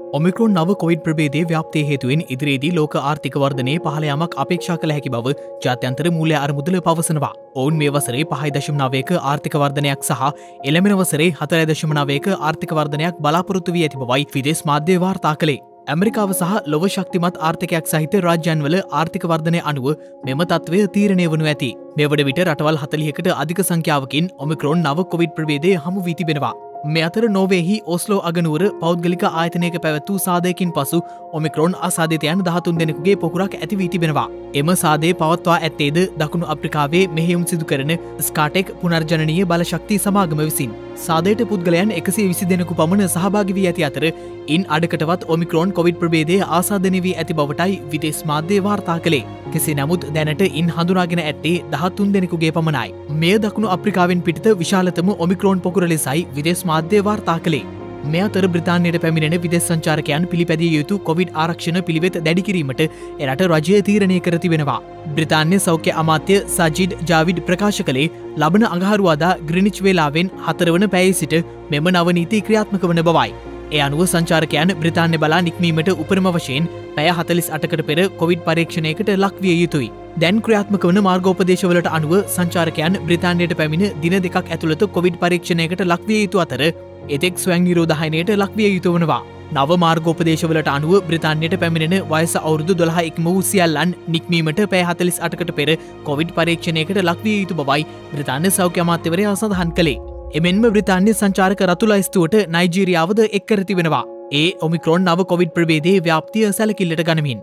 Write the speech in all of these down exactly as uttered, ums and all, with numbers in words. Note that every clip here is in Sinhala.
ඔමික්‍රෝන් නව කොවිඩ් ප්‍රභේදයේ ව්‍යාප්තිය හේතුවෙන් ඉදිරියේදී ලෝක ආර්ථික වර්ධනයේ පහළ යාමක් අපේක්ෂා කළ හැකි බව ජාත්‍යන්තර මූල්‍ය අරමුදල පවසනවා. ඔවුන් මේ වසරේ පහයි දශම නවයක ආර්ථික වර්ධනයක් සහ එළඹෙන වසරේ හතරයි දශම නවයක ආර්ථික වර්ධනයක් බලාපොරොත්තු වී ඇති බවයි විදේශ මාධ්‍ය වාර්තා කළේ. ඇමරිකාව සහ ලොව ශක්තිමත් ආර්ථිකයක් සහිත රාජ්‍යන්වල ආර්ථික වර්ධනය අනුව මෙම තත්ත්වය තීරණය වනු ඇති. මේ වන විට රටවල් හතළිහකට අධික සංඛ්‍යාවකින් ඔමික්‍රෝන් නව කොවිඩ් ප්‍රභේදය හමු වී තිබෙනවා. මේ අතර නෝවේහි ඔස්ලෝ අගනුවර පෞද්ගලික ආයතනයක පැවැත් වූ සාදයකින් පසු ඔමික්‍රෝන් අසාධිතයන් දහතුන් දෙනෙකුගේ පොකුරක් ඇති වී තිබෙනවා. එම සාදය පවත්වා ඇත්තේද දකුණු අප්‍රිකාවේ මෙහෙයුම් සිදු කරන ස්කාටෙක් පුනර්ජනනීය බලශක්ති සමාගම විසින්. සාදයට පුද්ගලයන් එකසිය විසි දෙනෙකු පමණ සහභාගි වී ඇති අතර ඉන් අඩකටවත් ඔමික්‍රෝන් කොවිඩ් ප්‍රභේදය ආසාදනය වී ඇති බවටයි විදේශ මාධ්‍ය වාර්තා කළේ. කෙසේ නමුත් දැනට ඉන් හඳුනාගෙන ඇත්තේ දහතුන් දෙනෙකුගේ පමණයි. මෙය දකුණු අප්‍රිකාවෙන් පිටත විශාලතම ඔමික්‍රෝන් පොකුර ලෙසයි විදේශ මාධ්‍ය වාර්තා කළේ. මේ අතර බ්‍රිතාන්‍යයට පැමිණෙන විදේශ සංචාරකයන් පිළිපැදිය යුතු කොවිඩ් ආරක්ෂණ පිළිවෙත් දැඩි කිරීමට එරට රජය තීරණය කර තිබෙනවා. බ්‍රිතාන්‍ය සෞඛ්‍ය අමාත්‍ය සජිඩ් ජාවිඩ් ප්‍රකාශ කළේ ලබන අඟහරුවාදා ග්‍රීනිච් වේලාවෙන් හතරවන පැයේ සිට මෙම නව නීති ක්‍රියාත්මක වන බවයි. ඒ අනුව සංචාරකයන් බ්‍රිතාන්‍ය බලා නික්මීමට උපරිම වශයෙන් පැය හතළිස් අටකට පෙර කොවිඩ් පරීක්ෂණයකට ලක්විය යුතුයි. දැන් ක්‍රියාත්මක වන මාර්ගෝපදේශවලට අනුව සංචාරකයන් බ්‍රිතාන්‍යයට පැමිණ දින දෙකක් ඇතුළත කොවිඩ් පරීක්ෂණයකට ලක්විය යුතු අතර එතෙක් ස්වයං නිරෝධායනයට ලක්විය යුතු වනවා. නව මාර්ගෝපදේශවලට අනුව බ්‍රිතාන්‍යයට පැමිණෙන වයස අවුරුදු දොළහ ඉක්ම වූ සියල්ලන් නික්මීමට පැය හතළිස් අටකට පෙර කොවිඩ් පරීක්ෂණයකට ලක්විය යුතු බවයි බ්‍රිතාන්‍ය සෞඛ්‍ය අමාත්‍යවරයා සඳහන් කළේ. එමෙන්ම බ්‍රිතාන්‍ය සංචාරක රතු ලයිස්තුවට නයිජීරියාවද එක් කර තිබෙනවා. ඒ ඔමික්‍රෝන් නව කොවිඩ් ප්‍රභේදයේ ව්‍යාප්තිය සැලකිල්ලට ගනිමින්.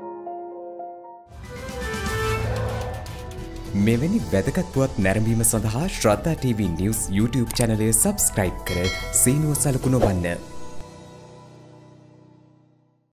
මෙවැනි වැදගත් පුවත් නැරඹීම සඳහා ශ්‍රද්ධා ටීවී නිවුස් YouTube චැනලය සබ්ස්ක්‍රයිබ් කර සීනුව සලකුණ වන්න.